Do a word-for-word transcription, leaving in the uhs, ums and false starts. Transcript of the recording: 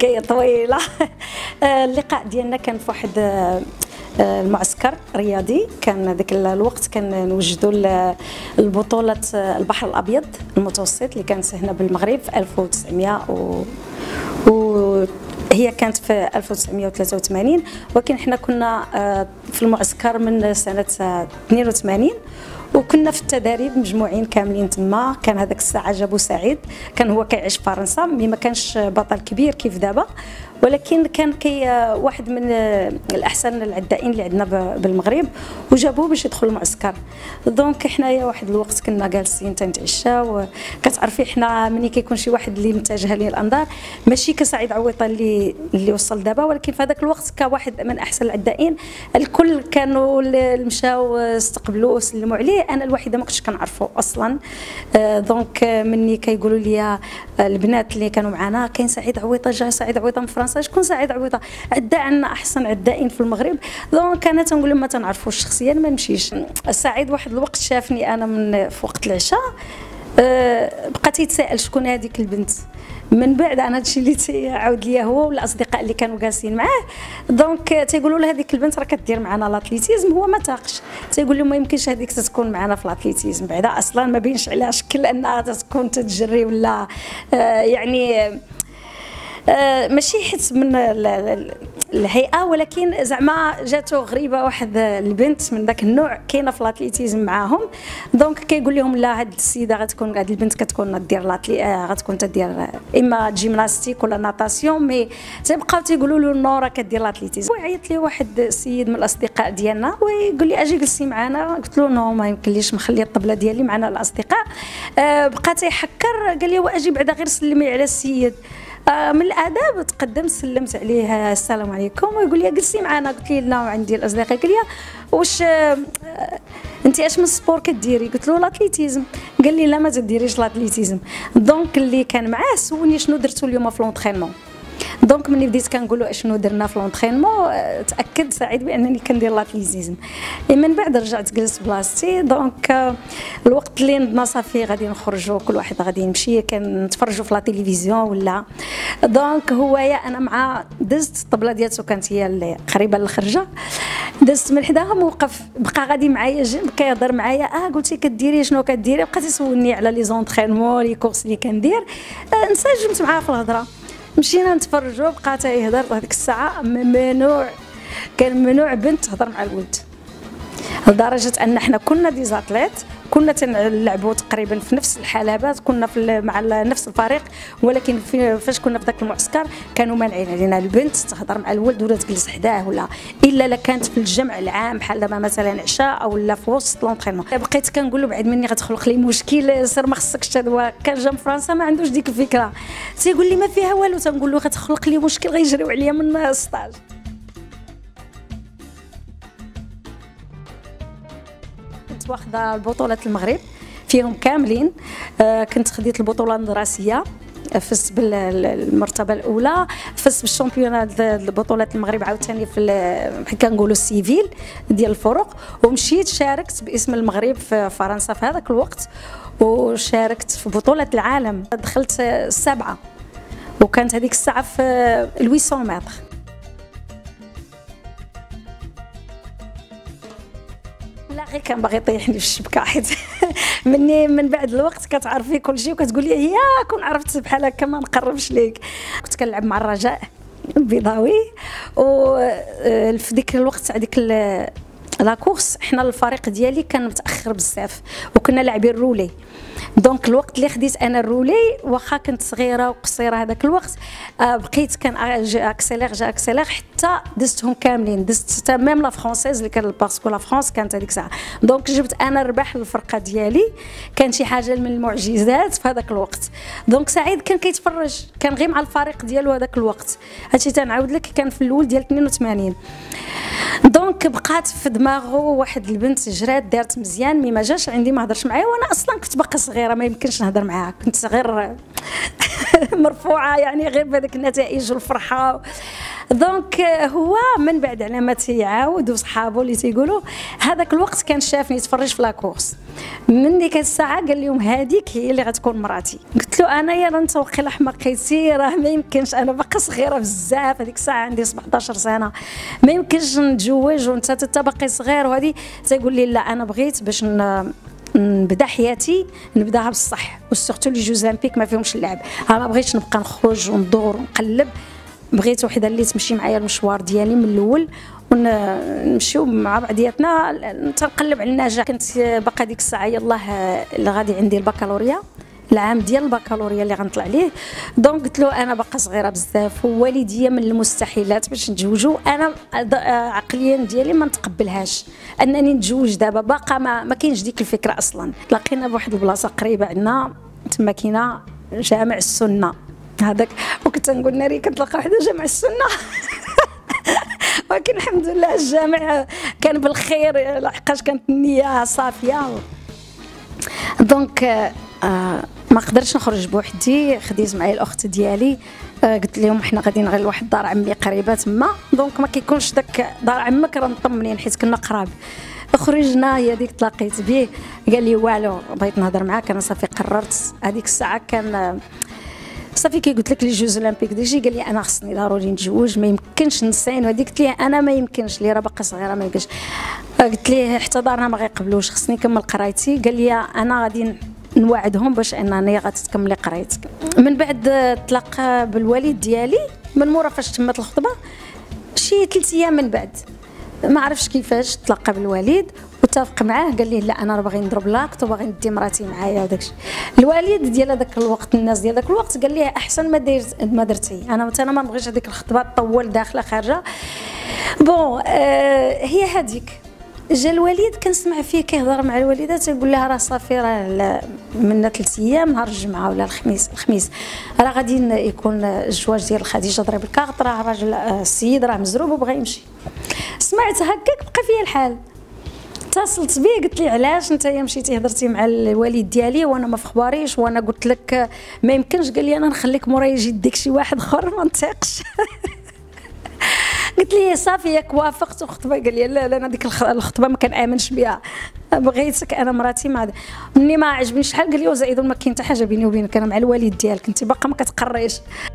حكايه طويله. اللقاء ديالنا كان في واحد المعسكر رياضي، كان ذاك الوقت كان نوجدوا البطوله البحر الابيض المتوسط اللي كانت هنا بالمغرب في ألف وتسعمائة و هي كانت في ألف وتسعمائة وثلاثة وثمانين، ولكن حنا كنا في المعسكر من سنه اثنين وثمانين وكنا في التدريب مجموعين كاملين تما. كان هذاك الساعه جابو سعيد، كان هو كيعيش في فرنسا، مي ما كانش بطل كبير كيف دابا، ولكن كان كي واحد من الاحسن العدائين اللي عندنا بالمغرب، وجابوه باش يدخل المعسكر. دونك حنايا واحد الوقت كنا جالسين تنتعشاو، كتعرفي حنا ملي كيكون شي واحد اللي متجه ليه الانظار ماشي كسعيد عويطه اللي اللي وصل دابا، ولكن في هذاك الوقت كواحد من احسن العدائين. الكل كانوا اللي مشاو استقبلوه وسلموا عليه، انا الوحيده ما كنتش كنعرفه اصلا. دونك مني كيقولوا لي البنات اللي كانوا معنا كاين سعيد عويطه، جا سعيد عويطه من فرنسا. شكون سعيد عويطه؟ عدا عندنا احسن عدائين في المغرب. دونك انا تنقول لهم ما تنعرفوش شخصيا ما نمشيش. السعيد واحد الوقت شافني انا من في وقت العشاء، أه بقى تيتسائل شكون هذيك البنت. من بعد انا هادشي اللي تيعاود ليا هو والاصدقاء اللي كانوا جالسين معاه، دونك تيقولوا له هذيك البنت راه كدير معنا لاتليتيزم. هو ما تاقش، تيقول لهم ما يمكنش هذيك تكون معنا في لاتليتيزم، بعدا اصلا ما بينش عليها شكل انها تكون تتجري ولا أه يعني أه ماشي حيت من الهيئه، ولكن زعما جاتو غريبه واحد البنت من ذاك النوع كاينه في لاتليتيزم معاهم. دونك كيقول لهم لا، هاد السيده غتكون هاد البنت كتكون دير لاتلي غتكون تدير اما جيمناستيك ولا ناتاسيون، مي تيبقاو تيقولوا له نو راه كدير لاتليتيزم. وعيط لي واحد السيد من الاصدقاء ديالنا ويقول لي اجي جلسي معنا. قلت له نو ما يمكنليش، مخليه الطبله ديالي معنا الاصدقاء. أه بقى تيحكر، قال لي واجي بعدا غير سلمي على السيد. من الاداب تقدمت سلمت عليه السلام عليكم، ويقول لي جلسي معنا. قلت لي لا عندي الاصدقاء. قال لي واش انت اش من سبور كديري؟ قلت له لاتليتيزم. قال لي لا ما تديريش لاتليتيزم. دونك اللي كان معاه سولني شنو درتو اليوم في لونطرينمون. دونك ملي بديت كنقول له اشنو درنا في لونطرينمون تاكد سعيد بانني كندير لاتليتيزم. من بعد رجعت جلست بلاصتي. دونك الوقت اللي نضنا صافي غادي نخرجوا، كل واحد غادي يمشي، كنتفرجوا في لا تيليفزيون ولا. دونك هويا انا مع دزت الطبله ديالته كانت هي اللي قريبه للخرجه، دزت من حداهم وقف بقى غادي معايا جنب كيهضر معايا. اه قلتي كديري شنو كديري؟ بقى تيسولني على لي زونطرينمون لي كورس اللي كندير. آه انسجمت معاه في الهضره، مشينا نتفرجوا. بقى تيهضر هذيك الساعه ممنوع، كان ممنوع بنت تهضر مع الولد، لدرجه ان حنا كنا دي زاتليت، كنا تنلعبوا تقريبا في نفس الحلبات، كنا في مع نفس الفريق، ولكن في فاش كنا في ذاك المعسكر كانوا مانعين علينا البنت تهضر مع الولد ولا تجلس حداه، ولا الا لا كانت في الجمع العام بحال دابا مثلا عشاء او لا في وسط لونطرينمون. بقيت كنقول له بعد مني غتخلق لي مشكل، سير ما خصكش تدوا. كان جا من فرنسا ما عندوش ديك الفكره، تيقول لي ما فيها والو، تنقول له غتخلق لي مشكل غيجريو عليا من السطاج. كنت واخده بطولة المغرب فيهم كاملين. آه كنت خديت البطولة الدراسية، فزت بالمرتبة الأولى، فزت بالشامبيونات بطولة المغرب عاوتاني في كنقولوا السيفيل ديال الفرق، ومشيت شاركت باسم المغرب في فرنسا في هذاك الوقت، وشاركت في بطولة العالم دخلت السابعة، وكانت هذيك الساعة في ثمانمائة متر. لا غير كان باغي يطيحني في الشبكه، حيت مني من بعد الوقت كتعرفي كل شيء وكتقولي يا كون عرفت بحال هكا ما نقربش ليك. كنت كنلعب مع الرجاء البيضاوي، وفي ديك الوقت تاع ديك لا كورس حنا الفريق ديالي كان متاخر بزاف وكنا لاعبين رولي. دونك الوقت اللي خديت انا الرولي واخا كنت صغيره وقصيره هذاك الوقت، آه بقيت كان اكسيلير جا اكسيلير حتى دزتهم كاملين، دزت حتى ميم لا فرونسيز اللي كان باسكو لا فرونس كانت هذيك الساعه. دونك جبت انا الرباح للفرقه ديالي، كان شي حاجه من المعجزات في هذاك الوقت. دونك سعيد كان كيتفرج، كان غير مع الفريق ديالو هذاك الوقت. هادشي تنعاود لك كان في الاول ديال اثنين وثمانين. دونك بقات في دماغه واحد البنت جرات دارت مزيان، مي ما جاش عندي ما هضرش معايا، وانا اصلا كنت باقا صغيره ما يمكنش نهضر معاها، كنت غير مرفوعه يعني غير بهذيك النتائج والفرحه. دونك هو من بعد على ما تيعاود وصحابو اللي تيقولوا هذاك الوقت كان شافني يتفرج في لاكورس، من ديك الساعه قال لهم هذيك هي اللي غتكون مراتي. قلت له انا يا انت وقيلا حماقيتي، راه ما يمكنش، انا باقا صغيره بزاف، هذيك الساعه عندي سبعطاش سنه، ما يمكنش نتزوج وانت انت باقي صغير. وهذه تيقول لي لا انا بغيت باش نبدا حياتي نبداها بصح، وسورتو لي جوز اولمبيك ما فيهمش اللعب. انا ما بغيتش نبقى نخرج وندور ونقلب، بغيت وحده اللي تمشي معايا المشوار ديالي من الاول ونمشيو مع بعضياتنا تنقلب على النجاح. كنت باقا ديك الساعه يلاه اللي غادي عندي البكالوريا، العام ديال البكالوريا اللي غنطلع ليه. دونك قلت له انا باقا صغيره بزاف ووالديا من المستحيلات باش نتزوجوا، انا عقليا ديالي ما نتقبلهاش انني نتزوج دابا، باقا ما, ما كاينش ديك الفكره اصلا. تلاقينا بواحد البلاصه قريبه عندنا تما كاينه جامع السنه هذاك، وكنت نقول ناري كتلقى وحده جامع السنه ولكن الحمد لله الجامع كان بالخير لحقاش كانت النيه صافيه. دونك آه ما قدرتش نخرج بوحدي، خديت معايا الاخت ديالي، آه قلت لهم حنا غاديين غير لواحد دار عمي قريبه تما، دونك ما كيكونش داك دار عمك راه مطمنين حيت كنا قراب. خرجنا، هي ديك تلاقيت به قال لي والو بغيت نهضر معاك، انا صافي قررت. هذيك الساعه كان صافي كي قلت لك لي جوز اولمبيك ديجي، قال لي انا خصني ضروري نتزوج، ما يمكنش نسين. وهذيك قلت ليه انا ما يمكنش لي، راه باقا صغيره ما يمكنش. قلت ليه حتى دارنا ما غيقبلوش، خصني نكمل قرايتي. قال لي انا غادي نوعدهم باش انني غتكملي قرايتك. من بعد تلاقى بالوالد ديالي من مورا فاش تمت الخطبه شي ثلاث ايام من بعد، ما عرفش كيفاش تلاقى بالوالد واتفق معاه. قال لي لا انا راه باغي نضرب لاكت وباغي ندي مراتي معايا وداكشي. الوالد ديال هذاك الوقت، الناس ديال هذاك الوقت قال لي احسن ما دير ما درتي، انا انا ما نبغيش هذيك الخطبه تطول داخله خارجه. بون آه هي هذيك. جا الوالد كنسمع فيه كيهضر مع الوالده تيقول لها راه صافي راه من ثلاث ايام نهار الجمعه ولا الخميس الخميس راه غادي يكون الزواج ديال خديجه ضرب الكارط، راه راجل السيد راه مزروب وبغى يمشي. سمعت هكاك بقى فيا الحال، اتصلت بيه قلت لي علاش انت مشيتي هضرتي مع الوالد ديالي وانا ما فخباريش وانا قلت لك ما يمكنش. قال لي انا نخليك مورايا يجي يديك شي واحد اخر ما نطيقش قلت لي صافي ياك وافقت وخطبه. قال لي لا لا انا ديك الخطبه ما كنامنش بها، بغيتك انا مراتي ما مني ما عجبنيش شحال. قال لي وزائد ما كاين حتى حاجه بيني وبينك، انا مع الوالد ديالك انت باقا ما كتقريش.